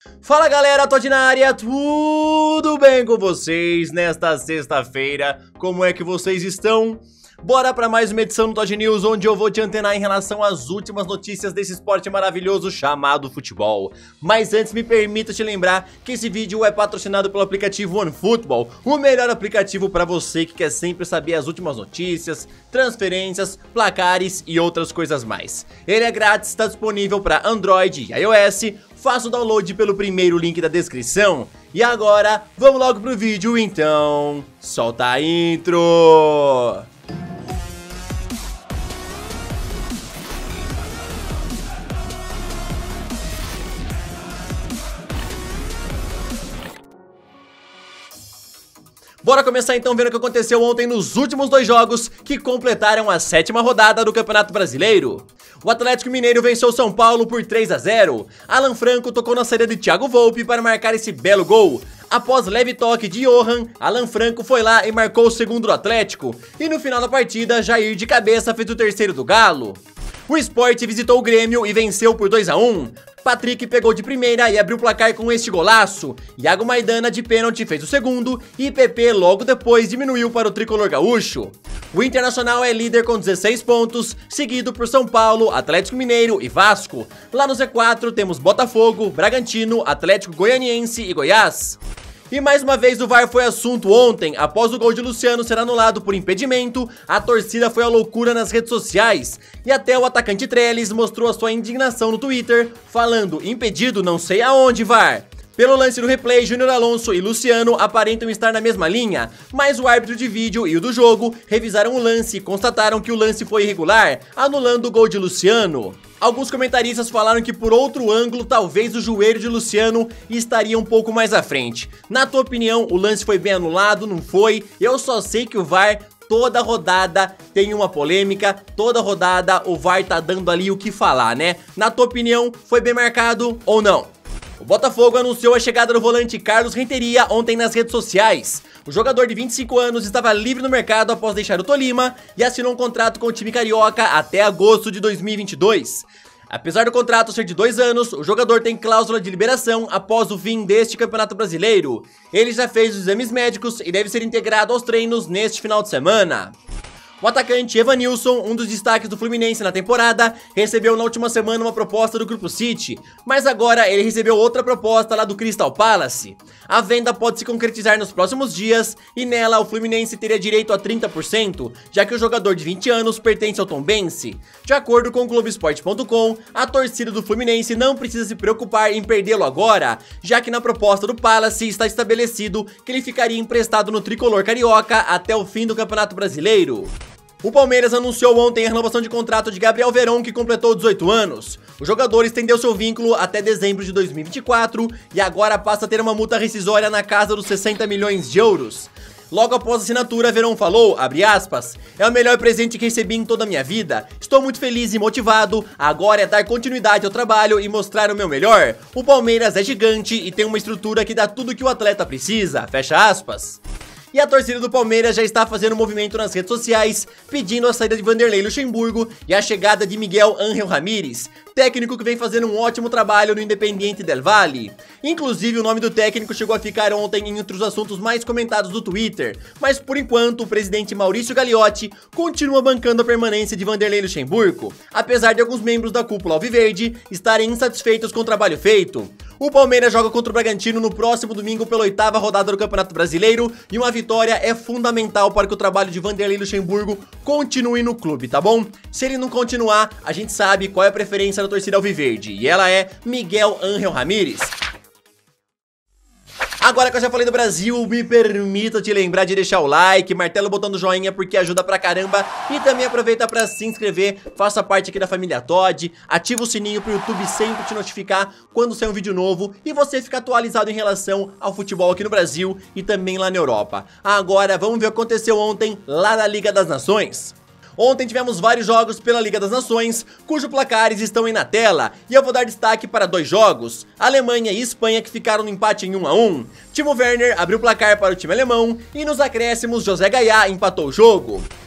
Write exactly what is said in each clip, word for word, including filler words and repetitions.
Fala galera, Todd na área, tudo bem com vocês nesta sexta-feira? Como é que vocês estão? Bora para mais uma edição do Todd News, onde eu vou te antenar em relação às últimas notícias desse esporte maravilhoso chamado futebol. Mas antes, me permita te lembrar que esse vídeo é patrocinado pelo aplicativo OneFootball, o melhor aplicativo para você que quer sempre saber as últimas notícias, transferências, placares e outras coisas mais. Ele é grátis, está disponível para Android e iOS. Faça o download pelo primeiro link da descrição. E agora, vamos logo pro vídeo então. Solta a intro! Bora começar então vendo o que aconteceu ontem nos últimos dois jogos que completaram a sétima rodada do Campeonato Brasileiro. O Atlético Mineiro venceu o São Paulo por três a zero. Alan Franco tocou na saída de Thiago Volpi para marcar esse belo gol. Após leve toque de Johan, Alan Franco foi lá e marcou o segundo do Atlético. E no final da partida, Jair de cabeça fez o terceiro do Galo. O Sport visitou o Grêmio e venceu por dois a um. Patrick pegou de primeira e abriu o placar com este golaço. Iago Maidana de pênalti fez o segundo e P P logo depois diminuiu para o tricolor gaúcho. O Internacional é líder com dezesseis pontos, seguido por São Paulo, Atlético Mineiro e Vasco. Lá no Z quatro temos Botafogo, Bragantino, Atlético Goianiense e Goiás. E mais uma vez o V A R foi assunto ontem. Após o gol de Luciano ser anulado por impedimento, a torcida foi à loucura nas redes sociais. E até o atacante Trellis mostrou a sua indignação no Twitter, falando: impedido não sei aonde, V A R. Pelo lance do replay, Júnior Alonso e Luciano aparentam estar na mesma linha, mas o árbitro de vídeo e o do jogo revisaram o lance e constataram que o lance foi irregular, anulando o gol de Luciano. Alguns comentaristas falaram que por outro ângulo, talvez o joelho de Luciano estaria um pouco mais à frente. Na tua opinião, o lance foi bem anulado, não foi? Eu só sei que o V A R... toda rodada tem uma polêmica, toda rodada o V A R tá dando ali o que falar, né? Na tua opinião, foi bem marcado ou não? O Botafogo anunciou a chegada do volante Carlos Renteria ontem nas redes sociais. O jogador de vinte e cinco anos estava livre no mercado após deixar o Tolima e assinou um contrato com o time carioca até agosto de dois mil e vinte e dois. Apesar do contrato ser de dois anos, o jogador tem cláusula de liberação após o fim deste Campeonato Brasileiro. Ele já fez os exames médicos e deve ser integrado aos treinos neste final de semana. O atacante Evanilson, um dos destaques do Fluminense na temporada, recebeu na última semana uma proposta do Grupo City, mas agora ele recebeu outra proposta lá do Crystal Palace. A venda pode se concretizar nos próximos dias e nela o Fluminense teria direito a trinta por cento, já que o jogador de vinte anos pertence ao Tombense. De acordo com o Globoesporte ponto com, a torcida do Fluminense não precisa se preocupar em perdê-lo agora, já que na proposta do Palace está estabelecido que ele ficaria emprestado no tricolor carioca até o fim do Campeonato Brasileiro. O Palmeiras anunciou ontem a renovação de contrato de Gabriel Veron, que completou dezoito anos. O jogador estendeu seu vínculo até dezembro de dois mil e vinte e quatro e agora passa a ter uma multa rescisória na casa dos sessenta milhões de euros. Logo após a assinatura, Veron falou, abre aspas, é o melhor presente que recebi em toda a minha vida. Estou muito feliz e motivado, agora é dar continuidade ao trabalho e mostrar o meu melhor. O Palmeiras é gigante e tem uma estrutura que dá tudo que o atleta precisa, fecha aspas. E a torcida do Palmeiras já está fazendo um movimento nas redes sociais, pedindo a saída de Vanderlei Luxemburgo e a chegada de Miguel Ángel Ramírez, técnico que vem fazendo um ótimo trabalho no Independiente del Valle. Inclusive, o nome do técnico chegou a ficar ontem entre os assuntos mais comentados do Twitter, mas por enquanto o presidente Maurício Gagliotti continua bancando a permanência de Vanderlei Luxemburgo, apesar de alguns membros da cúpula alviverde estarem insatisfeitos com o trabalho feito. O Palmeiras joga contra o Bragantino no próximo domingo pela oitava rodada do Campeonato Brasileiro e uma vitória é fundamental para que o trabalho de Vanderlei Luxemburgo continue no clube, tá bom? Se ele não continuar, a gente sabe qual é a preferência da torcida alviverde e ela é Miguel Ángel Ramírez. Agora que eu já falei do Brasil, me permita te lembrar de deixar o like, martela o botão do joinha porque ajuda pra caramba e também aproveita pra se inscrever, faça parte aqui da família Todd, ativa o sininho pro YouTube sempre te notificar quando sair um vídeo novo e você ficar atualizado em relação ao futebol aqui no Brasil e também lá na Europa. Agora vamos ver o que aconteceu ontem lá na Liga das Nações. Ontem tivemos vários jogos pela Liga das Nações, cujos placares estão aí na tela, e eu vou dar destaque para dois jogos, Alemanha e Espanha, que ficaram no empate em um a um. Timo Werner abriu o placar para o time alemão, e nos acréscimos José Gaiá empatou o jogo.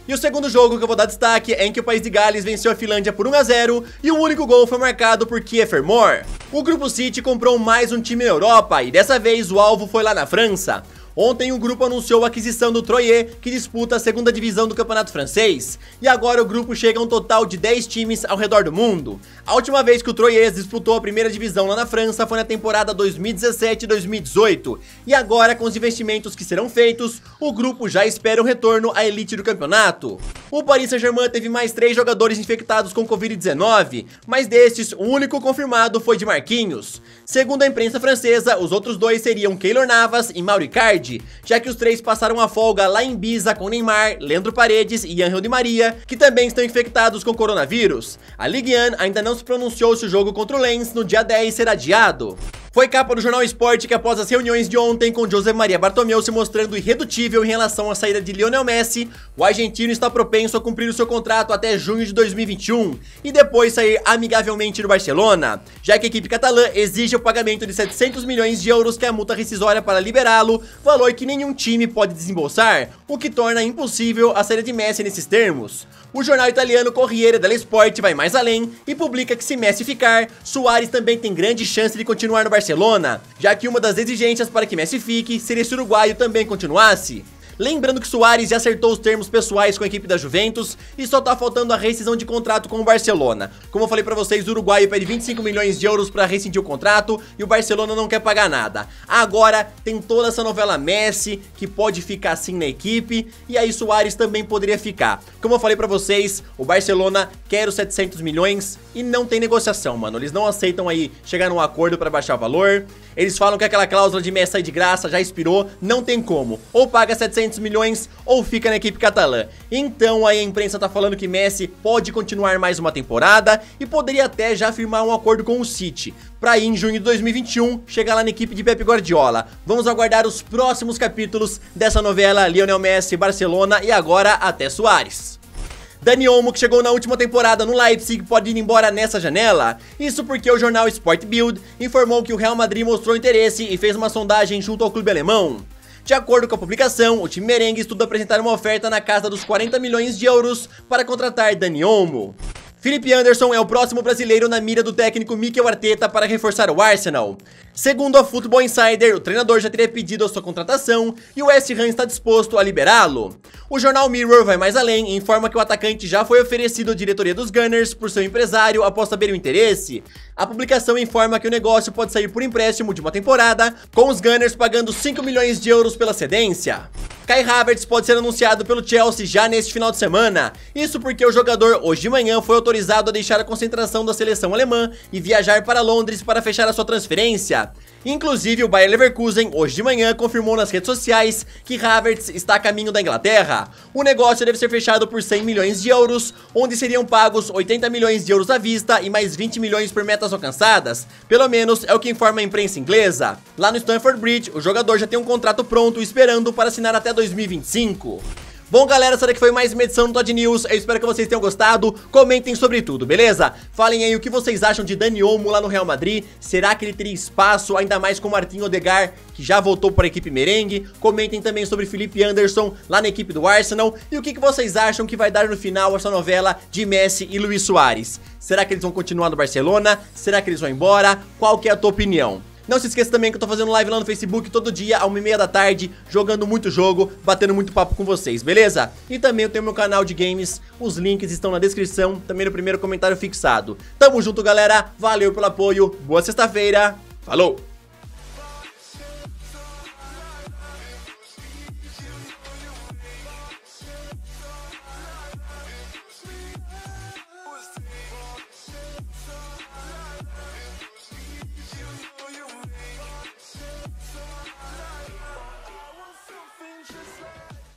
E o segundo jogo que eu vou dar destaque é em que o país de Gales venceu a Finlândia por um a zero e o único gol foi marcado por Kiefer Moore. O Grupo City comprou mais um time na Europa e dessa vez o alvo foi lá na França. Ontem o grupo anunciou a aquisição do Troyes, que disputa a segunda divisão do campeonato francês, e agora o grupo chega a um total de dez times ao redor do mundo. A última vez que o Troyes disputou a primeira divisão lá na França foi na temporada dois mil e dezessete dois mil e dezoito, e agora com os investimentos que serão feitos, o grupo já espera um retorno à elite do campeonato. O Paris Saint-Germain teve mais três jogadores infectados com covid dezenove, mas destes, o único confirmado foi de Marquinhos. Segundo a imprensa francesa, os outros dois seriam Keylor Navas e Mauro Icardi, já que os três passaram a folga lá em Ibiza com Neymar, Leandro Paredes e Angel Di Maria, que também estão infectados com coronavírus. A Ligue um ainda não se pronunciou se o jogo contra o Lens no dia dez será adiado. Foi capa do Jornal Sport que após as reuniões de ontem com José Maria Bartomeu se mostrando irredutível em relação à saída de Lionel Messi, o argentino está propenso a cumprir o seu contrato até junho de dois mil e vinte e um e depois sair amigavelmente do Barcelona, já que a equipe catalã exige o pagamento de setecentos milhões de euros que é a multa rescisória para liberá-lo, valor que nenhum time pode desembolsar, o que torna impossível a saída de Messi nesses termos. O jornal italiano Corriere dello Sport vai mais além e publica que se Messi ficar, Suárez também tem grande chance de continuar no Barcelona, já que uma das exigências para que Messi fique seria se o uruguaio também continuasse. Lembrando que Suárez já acertou os termos pessoais com a equipe da Juventus e só tá faltando a rescisão de contrato com o Barcelona. Como eu falei pra vocês, o uruguaio pede vinte e cinco milhões de euros pra rescindir o contrato e o Barcelona não quer pagar nada. Agora tem toda essa novela Messi que pode ficar assim na equipe e aí Suárez também poderia ficar. Como eu falei pra vocês, o Barcelona quer os setecentos milhões e não tem negociação, mano. Eles não aceitam aí chegar num acordo pra baixar o valor. Eles falam que aquela cláusula de Messi sair de graça já expirou, não tem como. Ou paga setecentos milhões ou fica na equipe catalã. Então aí a imprensa tá falando que Messi pode continuar mais uma temporada e poderia até já firmar um acordo com o City pra ir em junho de dois mil e vinte e um chegar lá na equipe de Pep Guardiola. Vamos aguardar os próximos capítulos dessa novela Lionel Messi, Barcelona e agora até Suárez. Dani Olmo, que chegou na última temporada no Leipzig, pode ir embora nessa janela. Isso porque o jornal Sport Bild informou que o Real Madrid mostrou interesse e fez uma sondagem junto ao clube alemão. De acordo com a publicação, o time merengue estuda apresentar uma oferta na casa dos quarenta milhões de euros para contratar Dani Olmo. Felipe Anderson é o próximo brasileiro na mira do técnico Mikel Arteta para reforçar o Arsenal. Segundo a Football Insider, o treinador já teria pedido a sua contratação e o West Ham está disposto a liberá-lo. O jornal Mirror vai mais além e informa que o atacante já foi oferecido à diretoria dos Gunners por seu empresário após saber o interesse. A publicação informa que o negócio pode sair por empréstimo de uma temporada, com os Gunners pagando cinco milhões de euros pela cedência. Kai Havertz pode ser anunciado pelo Chelsea já neste final de semana. Isso porque o jogador hoje de manhã foi autorizado a deixar a concentração da seleção alemã e viajar para Londres para fechar a sua transferência. Inclusive o Bayer Leverkusen hoje de manhã confirmou nas redes sociais que Havertz está a caminho da Inglaterra. O negócio deve ser fechado por cem milhões de euros, onde seriam pagos oitenta milhões de euros à vista e mais vinte milhões por metas alcançadas. Pelo menos é o que informa a imprensa inglesa. Lá no Stamford Bridge, o jogador já tem um contrato pronto esperando para assinar até dois mil e vinte e cinco. Bom, galera, essa daqui foi mais uma edição do Todd News. Eu espero que vocês tenham gostado. Comentem sobre tudo, beleza? Falem aí o que vocês acham de Dani Olmo lá no Real Madrid. Será que ele teria espaço, ainda mais com o Martin Odegaard, que já voltou para a equipe merengue? Comentem também sobre Felipe Anderson lá na equipe do Arsenal. E o que, que vocês acham que vai dar no final essa novela de Messi e Luis Suárez? Será que eles vão continuar no Barcelona? Será que eles vão embora? Qual que é a tua opinião? Não se esqueça também que eu tô fazendo live lá no Facebook todo dia, a uma e meia da tarde, jogando muito jogo, batendo muito papo com vocês, beleza? E também eu tenho meu canal de games, os links estão na descrição, também no primeiro comentário fixado. Tamo junto, galera, valeu pelo apoio, boa sexta-feira, falou!